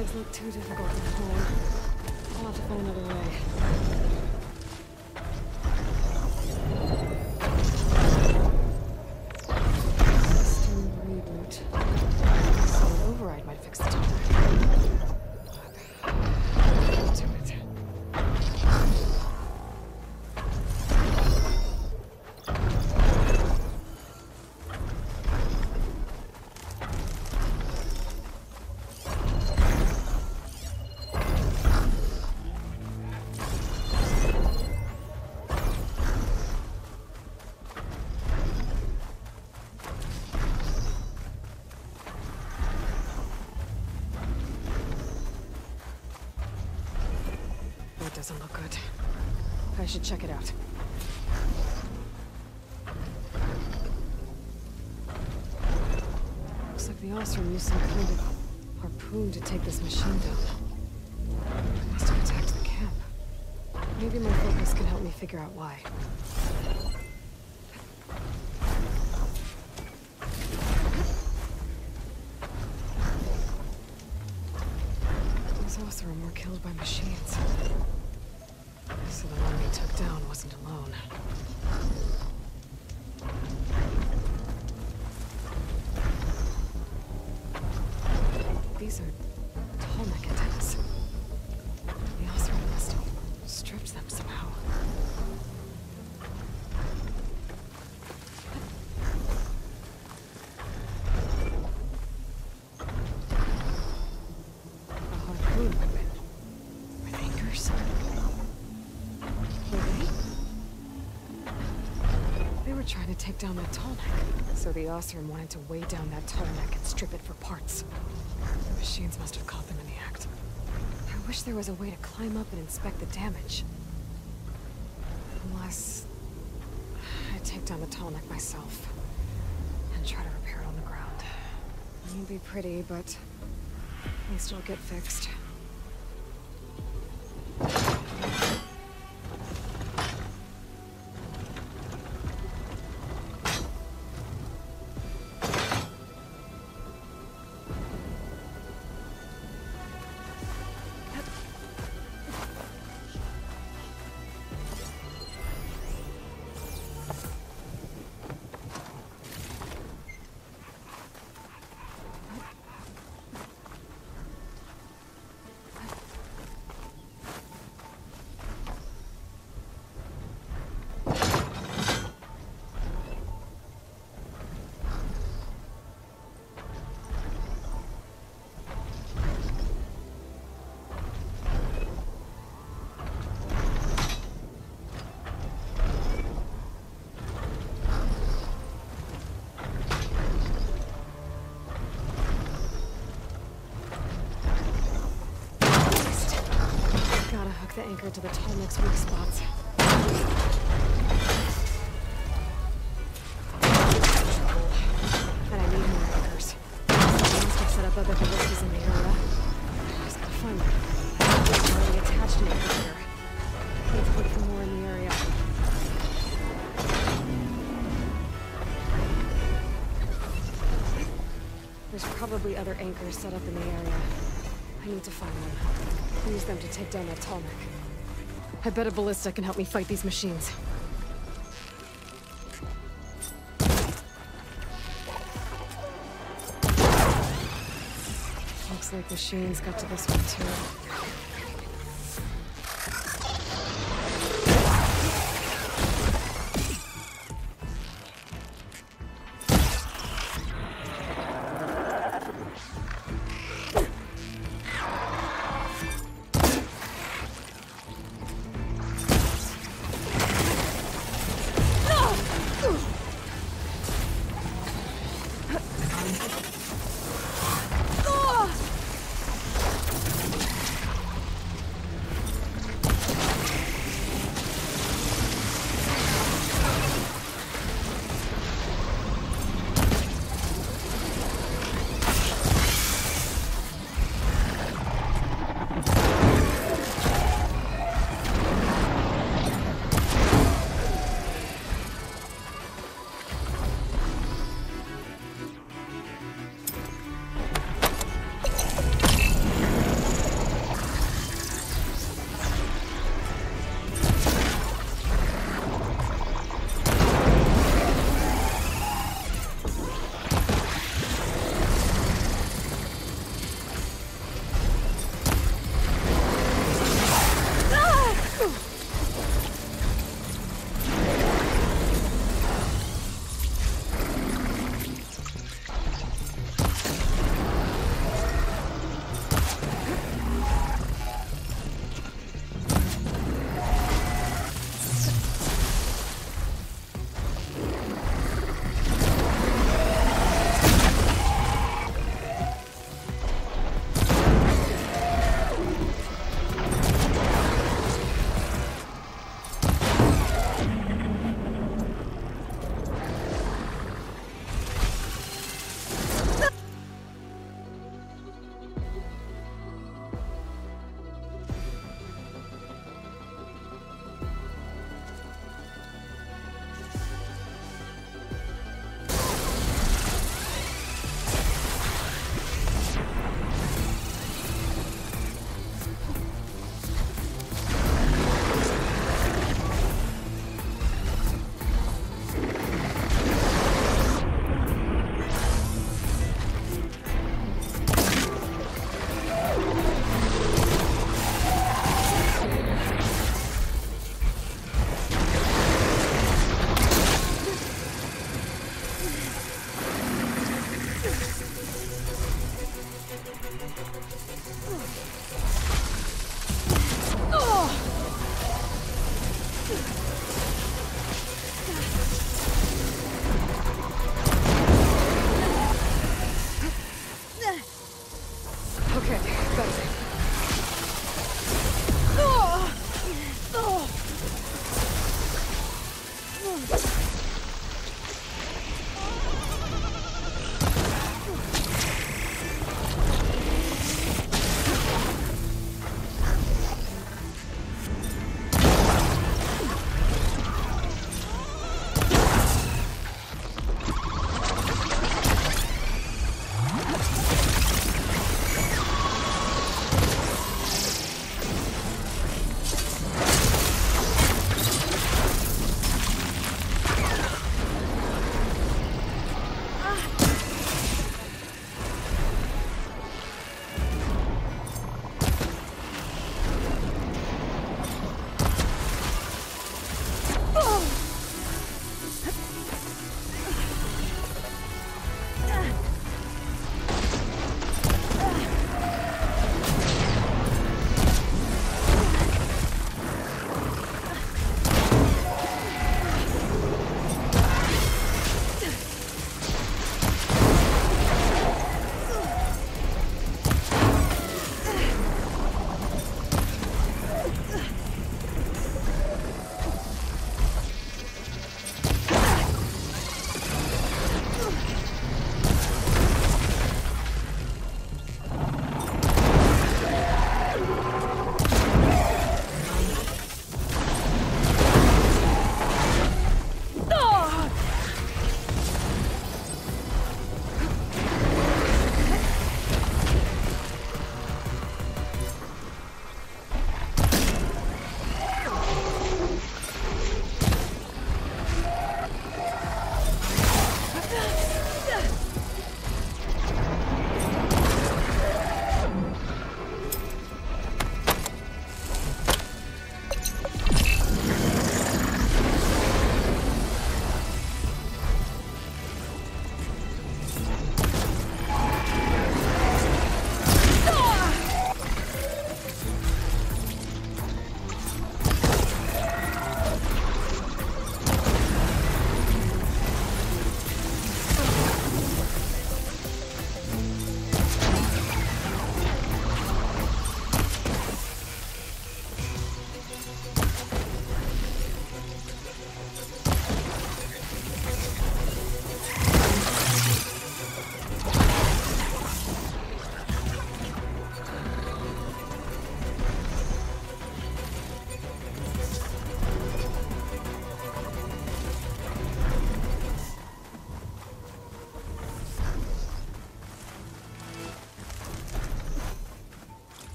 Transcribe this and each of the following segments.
legs look too difficult to hold. I'll have to find another way. System reboot. So an override might fix the tunnel. Do it. Doesn't look good. I should check it out. Looks like the Ostrom used some kind of harpoon to take this machine down. It must have attacked the camp. Maybe my focus can help me figure out why. These Ostrom were killed by machines. So the one we took down wasn't alone. These are Tallneck antennas. The Ostrom must have stripped them somehow. A harpoon weapon with anchors. They were trying to take down that Tallneck, so the Ostrom wanted to weigh down that Tallneck and strip it for parts. The machines must have caught them in the act. I wish there was a way to climb up and inspect the damage. Unless I take down the Tallneck myself and try to repair it on the ground. It won't be pretty, but at least it'll get fixed. The anchor to the Tallneck's weak spots. And I need more anchors. Someone must have set up other ballistas in the area. I just gotta find them. They're already attached to me here. Let's look for more in the area. There's probably other anchors set up in the area. I need to find them. Use them to take down that Tallneck. I bet a ballista can help me fight these machines. Looks like machines got to this one too.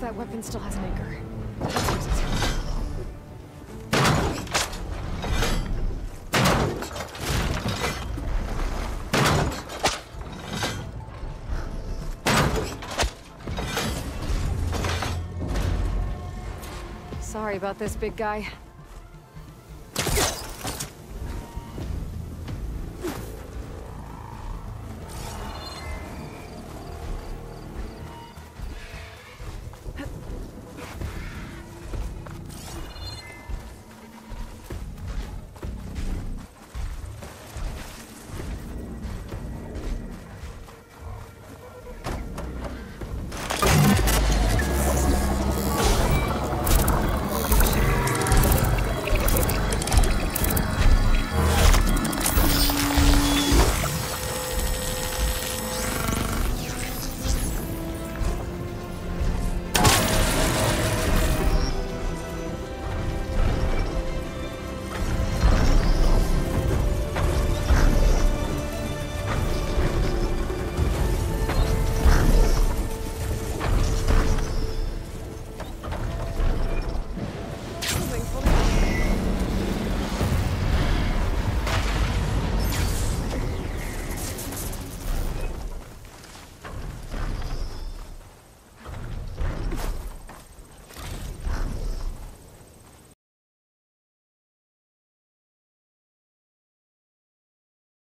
that weapon still has an anchor. Let's use it. Sorry about this, big guy.